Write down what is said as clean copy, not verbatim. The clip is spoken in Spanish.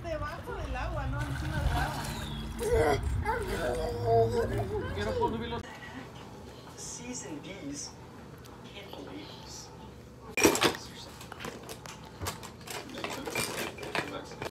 debajo del agua, no encima del agua. Yo no puedo subir los... C's and D's can't believe this.